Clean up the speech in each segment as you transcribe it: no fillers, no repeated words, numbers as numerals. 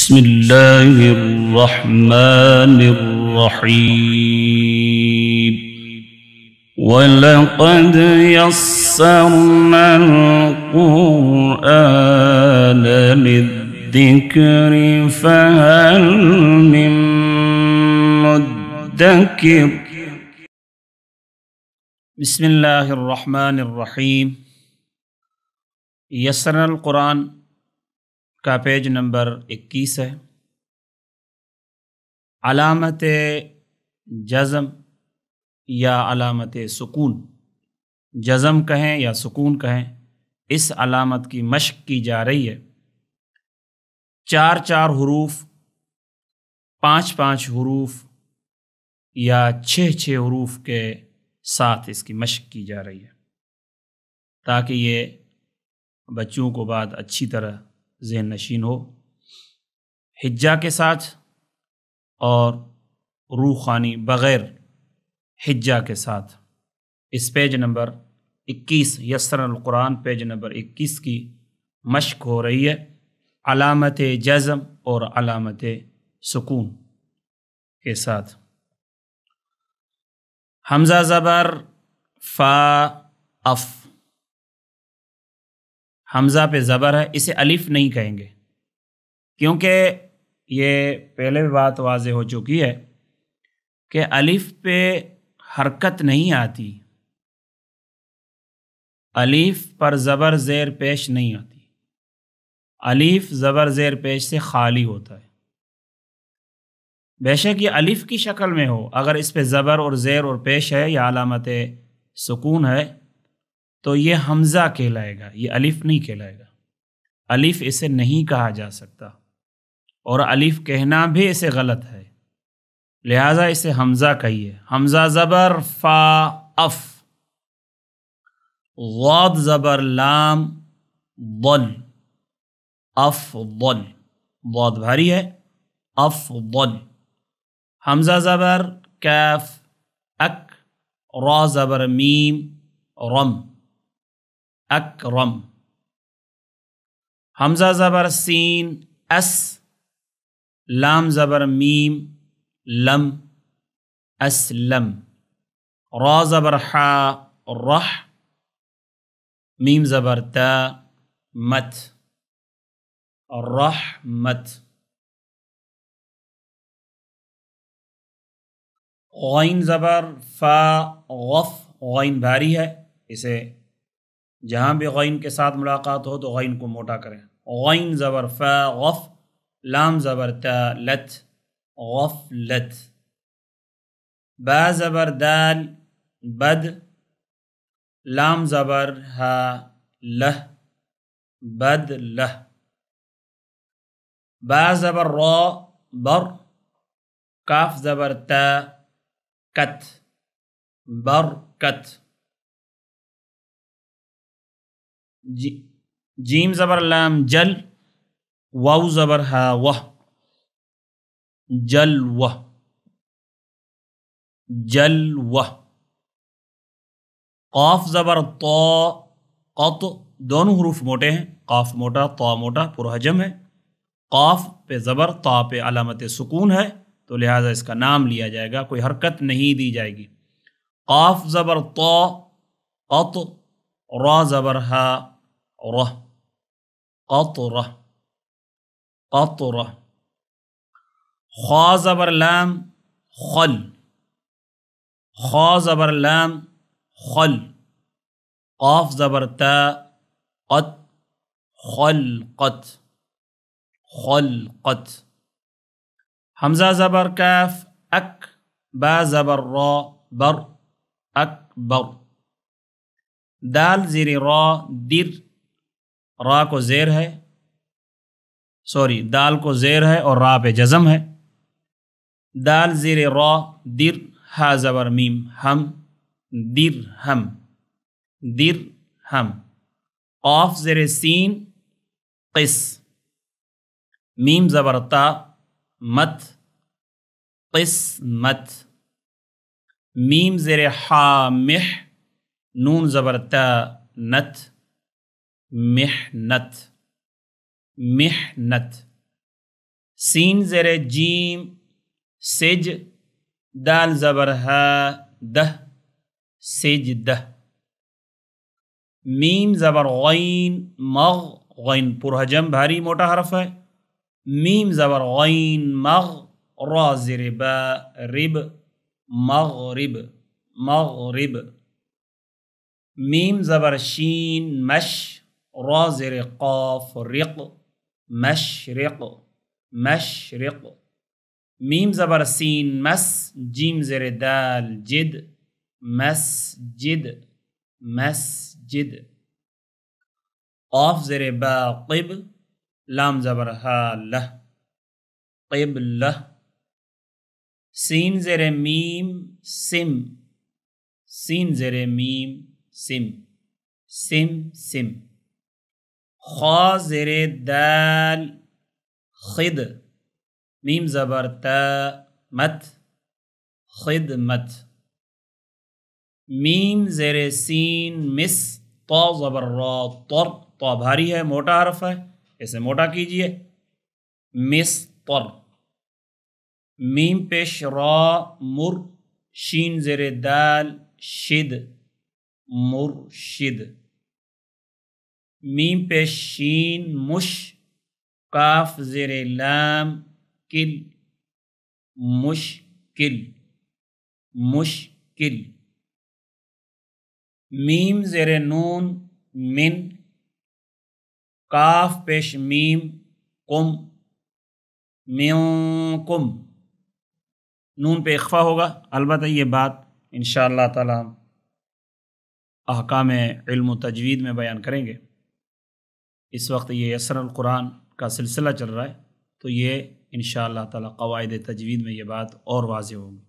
بسم اللہ الرحمن الرحیم وَلَقَدْ يَسَّرْنَا الْقُرْآنَ لِلذِّكْرِ فَهَلْ مِن مُدَّكِرٍ۔ بسم اللہ الرحمن الرحیم۔ یسرنا القرآن کا پیج نمبر 21 ہے۔ علامت جزم یا علامت سکون، جزم کہیں یا سکون کہیں، اس علامت کی مشق کی جا رہی ہے۔ 4 حروف، 5 حروف یا 6 حروف کے ساتھ اس کی مشق کی جا رہی ہے، تاکہ یہ بچوں کو بعد اچھی طرح ذہن نشین ہو۔ ہجا کے ساتھ اور روح خوانی بغیر ہجا کے ساتھ اس پیج نمبر 21 یسرنا القرآن پیج نمبر 21 کی مشق ہو رہی ہے، علامت جزم اور علامت سکون کے ساتھ۔ حمزہ زبر فا اف، حمزہ پہ زبر ہے، اسے الف نہیں کہیں گے، کیونکہ یہ پہلے بھی بات واضح ہو چکی ہے کہ الف پہ حرکت نہیں آتی، الف پر زبر زیر پیش نہیں آتی، الف زبر زیر پیش سے خالی ہوتا ہے۔ بے شک یہ الف کی شکل میں ہو، اگر اس پہ زبر اور زیر اور پیش ہے یا علامت سکون ہے تو یہ حمزہ کہلائے گا، یہ الف نہیں کہلائے گا۔ الف اسے نہیں کہا جا سکتا، اور الف کہنا بھی اسے غلط ہے، لہٰذا اسے حمزہ کہیے۔ حمزہ زبر فا اف، ضاد زبر لام ضل، افضل، ضاد بھاری ہے، افضل۔ حمزہ زبر کاف اک، را زبر میم رم، اکرم۔ حمزہ زبر سین اس، لام زبر میم لم، اسلم۔ را زبر حا رح، میم زبر تا مت، رحمت۔ غین زبر فا غف، غین بھاری ہے، اسے جہاں بھی غین کے ساتھ ملاقات ہو تو غین کو موٹا کریں۔ غین زبر فا غف، لام زبر تا لت، غفلت۔ با زبر دال بد، لام زبر ہا لہ، بد لہ۔ با زبر را بر، کاف زبر تا کت، برکت۔ جیم زبر لام جل، واو زبر ہا وہ، جلوہ، جلوہ۔ قاف زبر طا قط، دونوں حروف موٹے ہیں، قاف موٹا طا موٹا، پرحجم ہے۔ قاف پہ زبر، طا پہ علامت سکون ہے، تو لہٰذا اس کا نام لیا جائے گا، کوئی حرکت نہیں دی جائے گی۔ قاف زبر طا قط، را زبر ہا رہ، قطرہ، قطرہ۔ خا زبر لام خل، خا زبر لام خل، قاف زبر تا قط، خلقت، خلقت۔ حمزہ زبر کاف اک، با زبر را بر، اکبر۔ دال زیر را در، را کو زیر ہے، دال کو زیر ہے اور را پہ جزم ہے۔ دال زیر را در، ہا زبر میم ہم، درہم، درہم۔ قاف زیر سین قس، میم زبر تا مت، قسمت۔ میم زیر حا مح، نون زبر تا نت، محنت، محنت۔ سین زیر جیم سج، دال زبر ہا دہ سجدہ، میم زبر غین مغ، غین پرحجم بھاری موٹا حرف ہے، میم زبر غین مغ، را زیر با رب مغرب مغرب، میم زبر شین مش، را زیر قاف رق مشرق مشرق، میم زبر سین مس، جیم زیر دال جد مسجد مسجد، قاف زیر با قب، لام زبر ہا لہ قبلہ، سین زیر میم سم، سین زیر میم سم سم سم، خا زیر دال خد، میم زبر تا مت خدمت، میم زیر سین مس، طا زبر را طر، طا بھاری ہے موٹا حرف ہے، اسے موٹا کیجئے، مسطر، میم پیش را مر، شین زیر دال شد مرشد، میم پیش شین مش، کاف زیر لام کل مشکل مشکل، میم زیر نون من، کاف پیش میم قم منکم، نون پہ اخفا ہوگا، البتہ یہ بات انشاءاللہ تعالی ہم احکام علم و تجوید میں بیان کریں گے۔ اس وقت یہ یسر القرآن کا سلسلہ چل رہا ہے، تو یہ انشاءاللہ تعالی قواعد تجوید میں یہ بات اور واضح ہوگی۔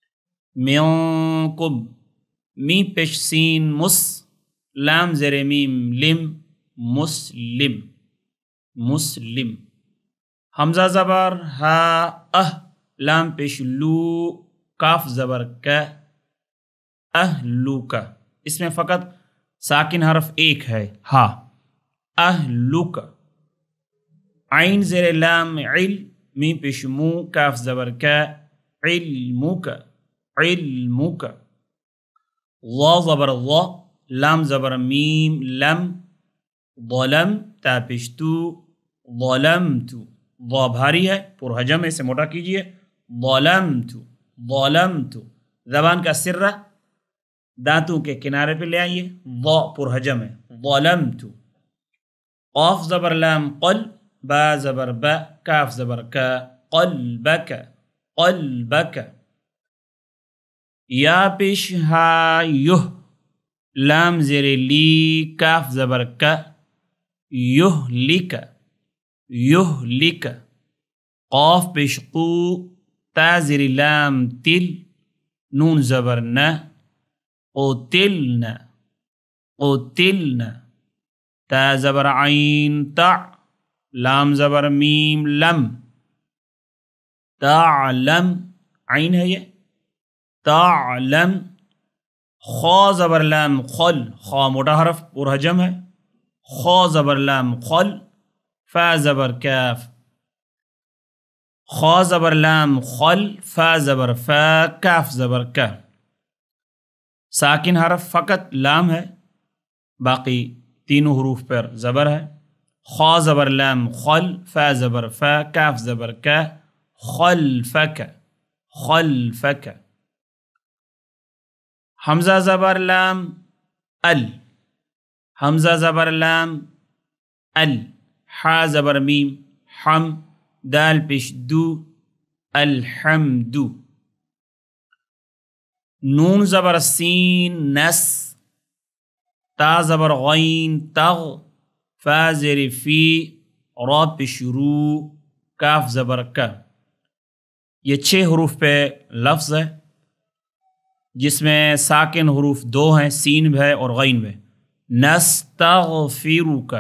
منکم، میم پیش سین مس، لام زیر میم لم مسلم مسلم، حمزہ زبر ہا لام پیش لو، کاف زبر کا اہلوکا، اس میں فقط ساکن حرف ایک ہے ہا، اہلوکا، عین زیر لام عل، میم پیش مو، کاف زبر کا علموکا علموکا، ظا زبر ظا، لام زبر میم لم، ظلم، تا پیش تو ظلمتو، ظا بھاری ہے پرحجم ہے، اسے موٹا کیجئے، ظلمتو ظلمتو، زبان کا سرہ دانتوں کے کنارے پہ لے آئیے، ظا پرحجم ہے، ظلمتو، قاف زبر لام قل، با زبر با، کاف زبر کا قلبک قلبک، یا پیش ہا یہ، لام زیر لی، کاف زبر کا یہلک یہلک، قاف پیش قو، تا زیر لام تل، نون زبر نہ، قتلن قتلن، تا زبر عین تع، لام زبر میم لم، تعلم، عین ہے یہ، تعلم، خا زبر لام خل، خا موٹا حرف پرحجم ہے، خا زبر لام خل، فا زبر کاف، خا زبر لام خل، فا زبر فا، کاف زبر کا، ساکن حرف فقط لام ہے، باقی تینوں حروف پر زبر ہے، خا زبر لام خل، فا زبر فا، کاف زبر کا، خلفک خلفک، حمزہ زبر لام ال، حمزہ زبر لام ال، حا زبر میم حم، دال پیش دو، الحمد، نون زبر سین نس، تا زبر غین تغ، فا زیر فی، را پیش رو، کاف زبر کا، یہ 6 حروف پہ لفظ ہے، جس میں ساکن حروف 2 ہیں، سین بھی اور غین بھی، نستغفرک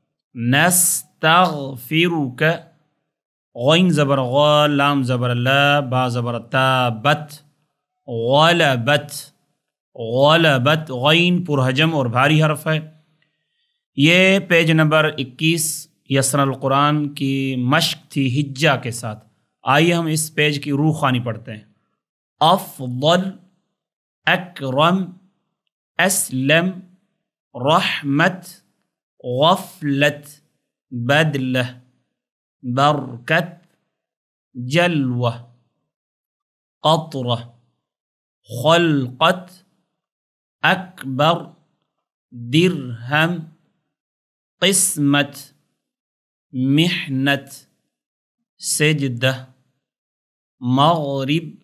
نستغفرک، غین زبر غا، لام زبر لا، با زبر تا، بت غلبت غلبت، غین پرحجم اور بھاری حرف ہے۔ یہ پیج نمبر 21 یسر القرآن کی مشق تھی ہجا کے ساتھ۔ آئیے ہم اس پیج کی روح خوانی پڑھتے ہیں۔ افضل، اکرم، اسلم، رحمت، غفلت، بدلہ، برکت، جلوہ، قطرہ، خلقت، اکبر، درہم، قسمت، محنت، سجدہ، مغرب،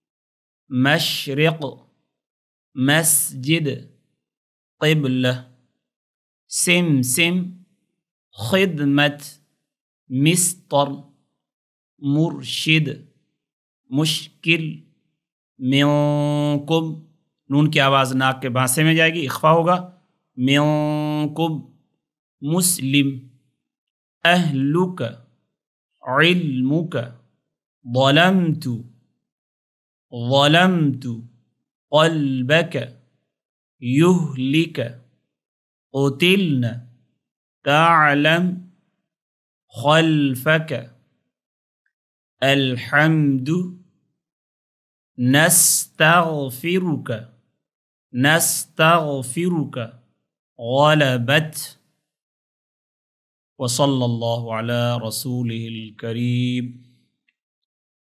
مشرق، مسجد، قبلہ، سمسم، خدمت، مستر، مرشد، مشکل، منکم، نون کی آواز ناک کے بانسے میں جائے گی، اخفا ہوگا، منکم، مسلم، اہلک، علمک، ظلمت، ظلمت، قلبک، یہلک، قتلن، تعلم، خلفک، الحمد، نستغفرک، نستغفرک، غلبت۔ وصلی اللہ علی رسولہ الکریم۔